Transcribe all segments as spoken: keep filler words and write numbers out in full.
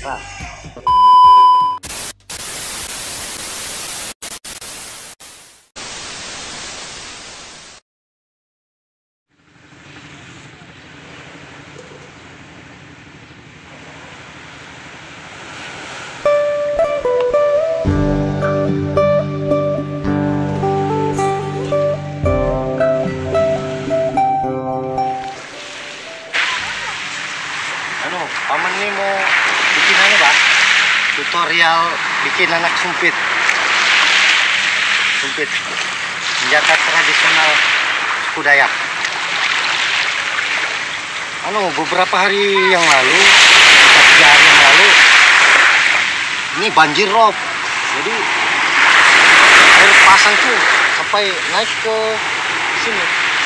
Nah. Paman ini mau bikin apa, Pak? Tutorial bikin anak sumpit. Sumpit. Senjata tradisional suku Dayak. Anu, beberapa hari yang lalu, tiga hari yang lalu, ini banjir rob. Jadi air pasang tuh sampai naik ke sini.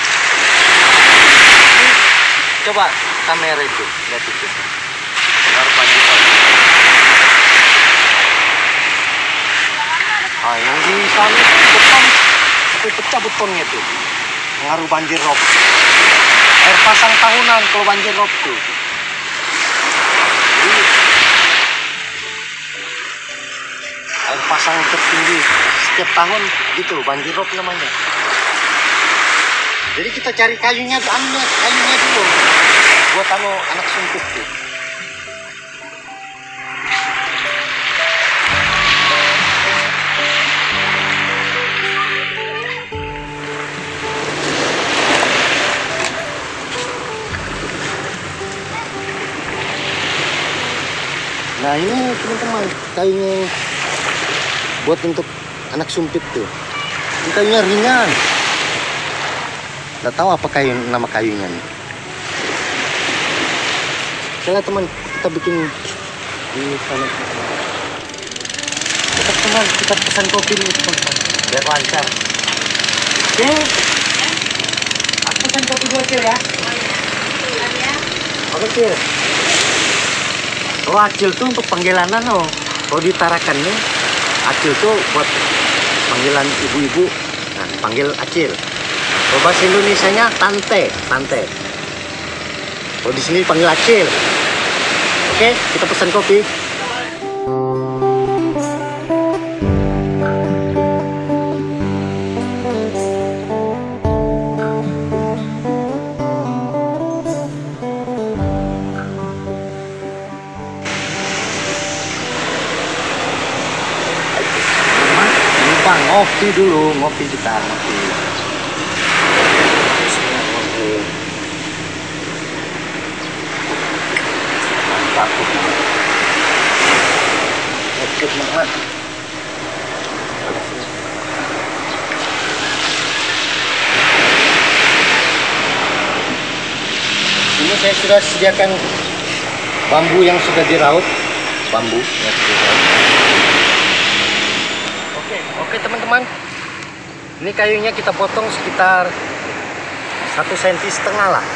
Ini, coba kamera itu, lihat itu. Benar banjir rob. Nah, yang di sana itu beton, sampai pecah betonnya tuh. Pengaruh banjir rob. Air pasang tahunan kalau banjir rob tuh. Jadi, air pasang tertinggi setiap tahun gitu, banjir rob namanya. Jadi kita cari kayunya, ambil kayunya dulu buat anu anak sumpit tuh. Nah ini teman-teman kayunya buat untuk anak sumpit tuh. Ini kayunya ringan. Nggak tahu apa kayu, nama kayunya nih. Oke teman, kita bikin di sana. Kita teman, kita pesan kopi nih teman-teman, biar lancar. Oke, aku pesan kopi dua cil ya. Oke cil. Oh acil tuh untuk panggilan anu. Kalau di Tarakan nih, acil tuh buat panggilan ibu-ibu. Nah, panggil acil. Kalau bahasa Indonesianya tante, tante. Kalau di sini panggil acil. Oke, kita pesan kopi. Ngopi dulu, ngopi kita ngopi. Mantap. Oke banget. Ini saya sudah sediakan bambu yang sudah diraut, bambu yang sudah diraut. Oke teman-teman, ini kayunya kita potong sekitar satu senti setengah lah.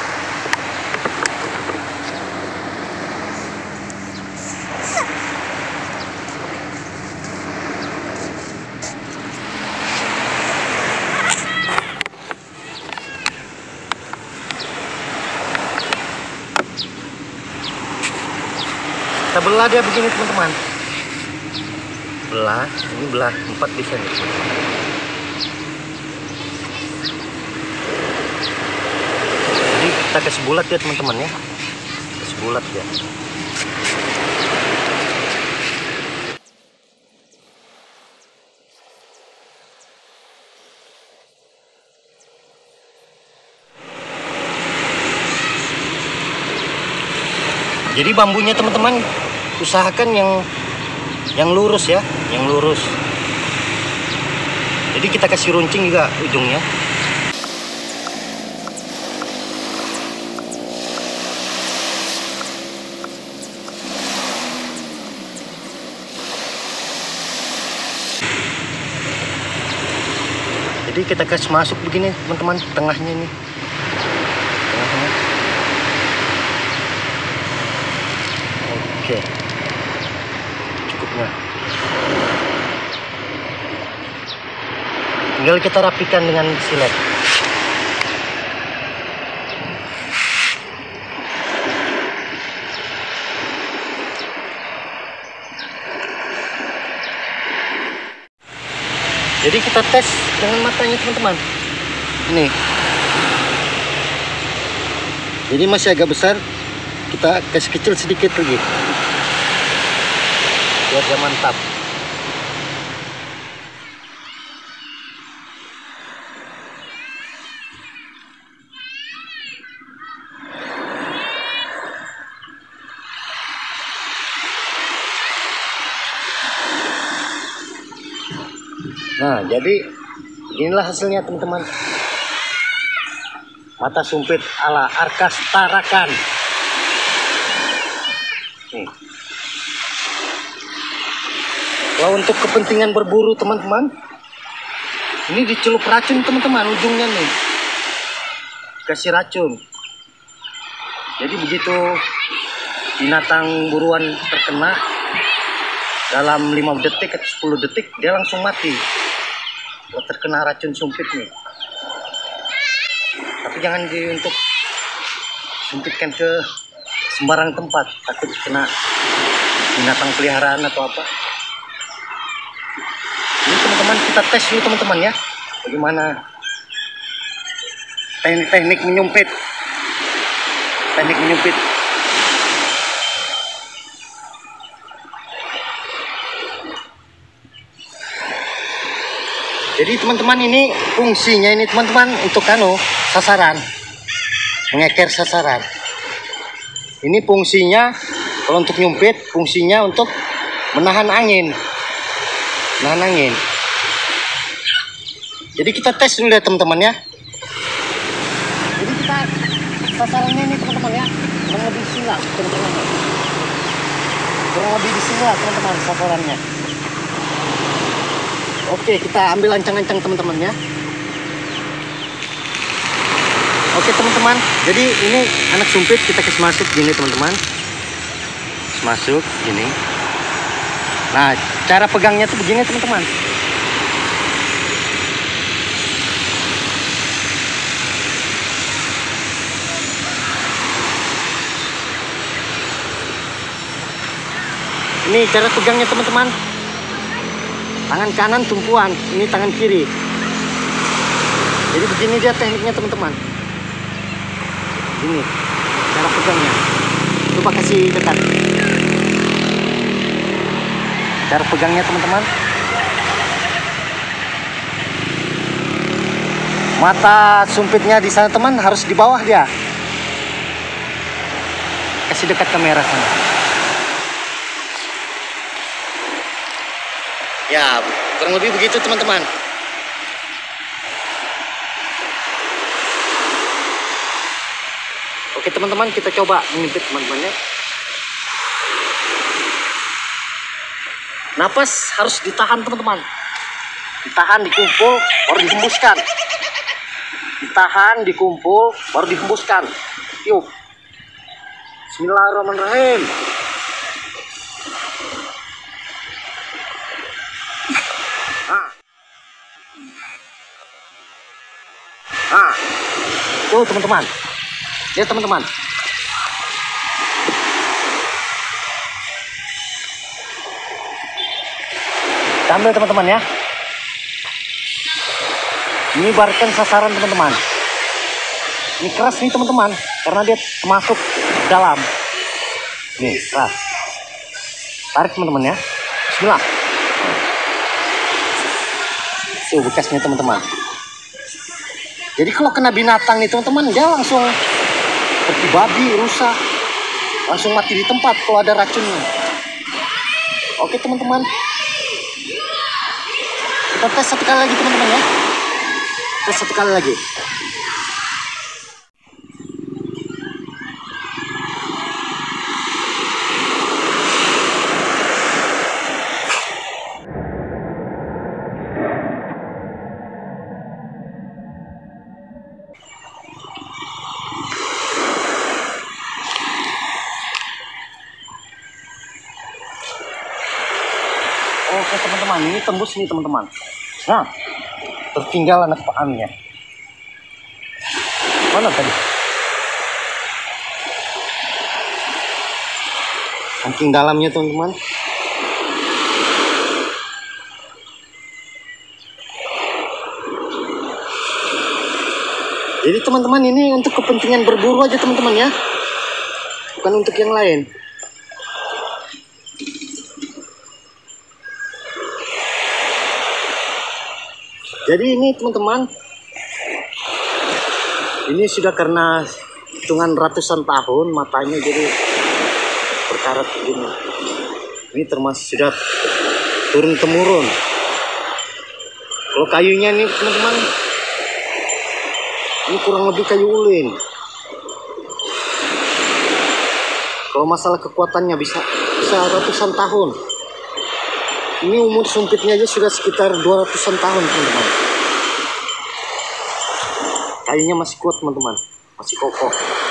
Kita belah dia begini teman-teman. Belah, ini belah empat bisa nih. Jadi kita kasih bulat ya teman-teman ya, kasih bulat ya. Jadi bambunya teman-teman usahakan yang yang lurus ya, yang lurus. Jadi kita kasih runcing juga ujungnya. Jadi kita kasih masuk begini teman-teman, tengahnya ini. Tengahnya. Oke. Cukupnya. Tinggal kita rapikan dengan silet. Jadi kita tes dengan matanya teman-teman. Ini. Jadi masih agak besar. Kita kasih kecil sedikit lagi. Biar dia mantap. Nah, jadi inilah hasilnya teman-teman. Mata sumpit ala Arkas Tarakan. Nih. Kalau untuk kepentingan berburu teman-teman, ini dicelup racun teman-teman ujungnya nih. Kasih racun. Jadi begitu binatang buruan terkena, dalam lima detik atau sepuluh detik dia langsung mati. Kalau terkena racun sumpit nih. Tapi jangan di untuk sumpitkan ke sembarang tempat, takut kena binatang peliharaan atau apa. Ini teman-teman kita tes dulu teman-teman ya, bagaimana teknik-teknik menyumpit. Teknik menyumpit. Jadi teman-teman ini fungsinya ini teman-teman untuk anu sasaran, mengeker sasaran. Ini fungsinya kalau untuk nyumpit, fungsinya untuk menahan angin, menahan angin. Jadi kita tes dulu ya teman-teman ya. Jadi kita sasarannya ini teman-teman ya, kurang lebih sini lah teman-teman. Kurang lebih di sini lah teman-teman sasarannya. Oke, kita ambil ancang-ancang teman-teman ya. Oke teman-teman, jadi ini anak sumpit kita kasih masuk gini teman-teman. Masuk gini. Nah, cara pegangnya tuh begini teman-teman. Ini cara pegangnya teman-teman. Tangan kanan tumpuan, ini tangan kiri. Jadi begini dia tekniknya teman-teman. Ini cara pegangnya. Coba kasih dekat. Cara pegangnya teman-teman. Mata sumpitnya di sana teman, harus di bawah dia. Kasih dekat kamera sana. Ya, kurang lebih begitu teman-teman. Oke teman-teman, kita coba menyumpit teman-teman ya. Napas harus ditahan teman-teman. Ditahan, dikumpul, baru dihembuskan. Ditahan, dikumpul, baru dihembuskan. Tiup. Bismillahirrahmanirrahim. Nah, tuh teman-teman, lihat teman-teman. Ambil teman-teman ya. Ini barikan sasaran teman-teman. Ini keras nih teman-teman, karena dia masuk dalam. Nih keras. Tarik teman-teman ya. Bismillah. Tuh bekasnya teman-teman. Jadi kalau kena binatang nih teman-teman, dia langsung seperti babi, rusak, langsung mati di tempat kalau ada racunnya. Oke teman-teman, kita tes satu kali lagi teman-teman ya. Tes satu kali lagi. Oke teman-teman, ini tembus nih teman-teman. Nah, tertinggal anak paannya. Mana tadi? Saking dalamnya teman-teman. Jadi teman-teman, ini untuk kepentingan berburu aja teman-teman ya, bukan untuk yang lain. Jadi ini teman-teman, ini sudah karena hitungan ratusan tahun matanya jadi berkarat begini. Ini termasuk sudah turun temurun. Kalau kayunya nih teman-teman, ini kurang lebih kayu ulin. Kalau masalah kekuatannya bisa bisa ratusan tahun. Ini umur sumpitnya aja sudah sekitar dua ratusan tahun teman-teman. Kayunya masih kuat teman-teman, masih kokoh.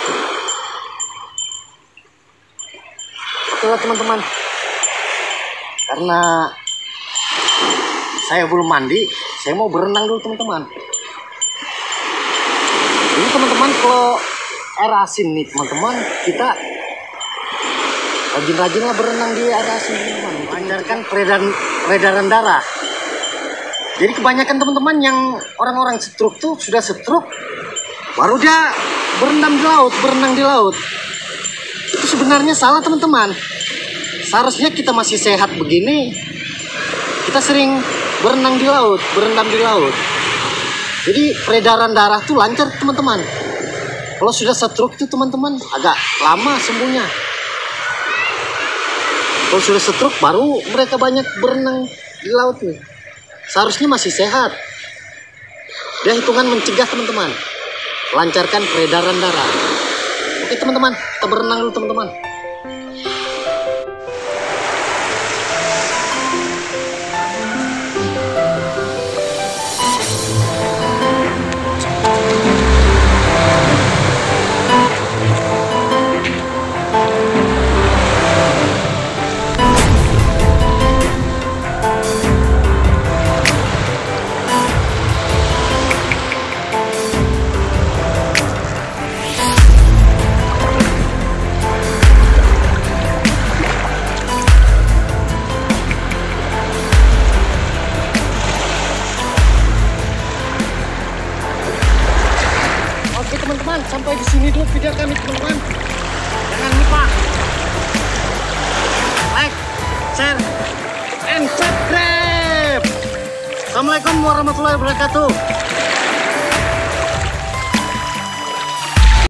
Oke lah teman-teman, karena saya belum mandi, saya mau berenang dulu teman-teman. Ini teman-teman, kalau air asin nih teman-teman, kita rajin-rajinlah berenang di air asin teman-teman, melancarkan peredaran peredaran darah. Jadi kebanyakan teman-teman yang orang-orang stroke tuh sudah stroke, baru dia berendam di laut, berenang di laut. Itu sebenarnya salah teman-teman. Seharusnya kita masih sehat begini, kita sering berenang di laut, berendam di laut. Jadi peredaran darah tuh lancar teman-teman. Kalau sudah stroke itu teman-teman agak lama sembuhnya. Kalau sudah stroke baru mereka banyak berenang di laut nih. Seharusnya masih sehat. Dia hitungan mencegah teman-teman, lancarkan peredaran darah. Oke teman-teman, kita berenang dulu teman-teman. Oke teman-teman, sampai di sini dulu video kami teman-teman. Jangan lupa like, share, and subscribe. Assalamualaikum warahmatullahi wabarakatuh.